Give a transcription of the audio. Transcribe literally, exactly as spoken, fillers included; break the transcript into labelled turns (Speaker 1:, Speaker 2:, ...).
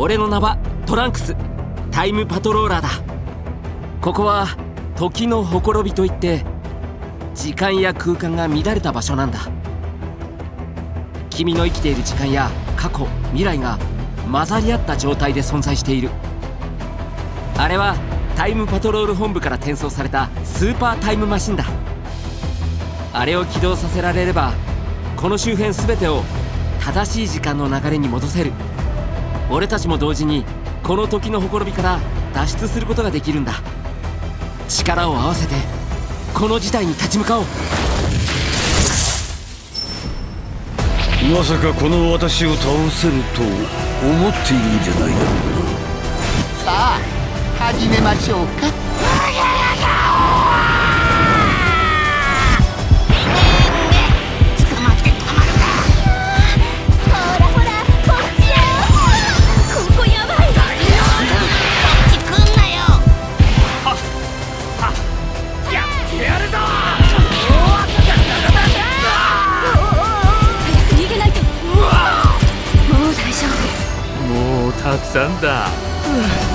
Speaker 1: 俺の名はトランクス、タイムパトローラーだ。ここは時のほころびといって、時間や空間が乱れた場所なんだ。君の生きている時間や過去、未来が混ざり合った状態で存在している。あれはタイムパトロール本部から転送されたスーパータイムマシンだ。あれを起動させられれば、この周辺全てを正しい時間の流れに戻せる。俺たちも同時にこの時のほころびから脱出することができるんだ。力を合わせてこの事態に立ち向かおう。
Speaker 2: まさかこの私を倒せると思っているんじゃないだろうな。
Speaker 3: さあ始めましょうか。捕まってたまるか。ほらほらこっちよ。ここやばい。こっち来んなよ。はっはっやってやるぞ。早く逃げないと。もう大丈夫。
Speaker 4: もうたくさんだ。